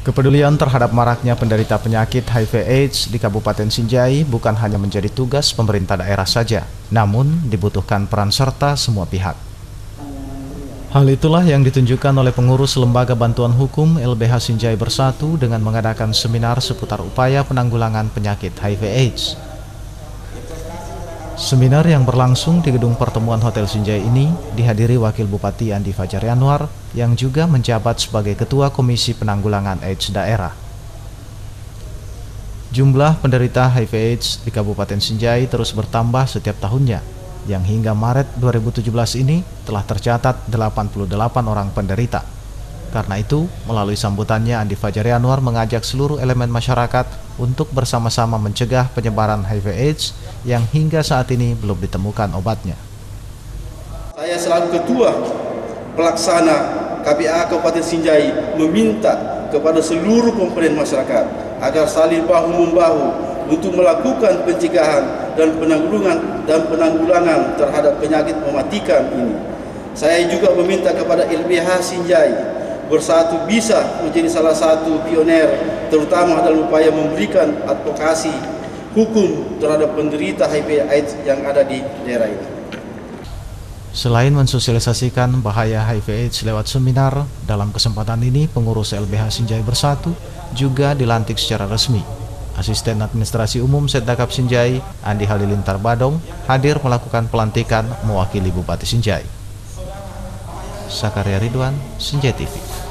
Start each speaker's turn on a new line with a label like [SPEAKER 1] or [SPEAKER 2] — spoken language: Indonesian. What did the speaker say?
[SPEAKER 1] Kepedulian terhadap maraknya penderita penyakit HIV/AIDS di Kabupaten Sinjai bukan hanya menjadi tugas pemerintah daerah saja, namun dibutuhkan peran serta semua pihak. Hal itulah yang ditunjukkan oleh pengurus Lembaga Bantuan Hukum LBH Sinjai Bersatu dengan mengadakan seminar seputar upaya penanggulangan penyakit HIV/AIDS. Seminar yang berlangsung di Gedung Pertemuan Hotel Sinjai ini dihadiri Wakil Bupati Andi Fajari Anwar yang juga menjabat sebagai Ketua Komisi Penanggulangan AIDS Daerah. Jumlah penderita HIV/AIDS di Kabupaten Sinjai terus bertambah setiap tahunnya, yang hingga Maret 2017 ini telah tercatat 88 orang penderita. Karena itu, melalui sambutannya Andi Fajari Anwar mengajak seluruh elemen masyarakat untuk bersama-sama mencegah penyebaran HIV/AIDS yang hingga saat ini belum ditemukan obatnya.
[SPEAKER 2] Saya selaku Ketua Pelaksana KPA Kabupaten Sinjai meminta kepada seluruh komponen masyarakat agar saling bahu-membahu untuk melakukan pencegahan dan penanggulangan terhadap penyakit mematikan ini. Saya juga meminta kepada LBH Sinjai Bersatu bisa menjadi salah satu pioner terutama dalam upaya memberikan advokasi hukum terhadap penderita HIV/AIDS yang ada di daerah ini.
[SPEAKER 1] Selain mensosialisasikan bahaya HIV/AIDS lewat seminar, dalam kesempatan ini pengurus LBH Sinjai Bersatu juga dilantik secara resmi. Asisten Administrasi Umum Setdakap Sinjai, Andi Halilintar Badong, hadir melakukan pelantikan mewakili Bupati Sinjai. Sakaria Ridwan, Sinjai TV.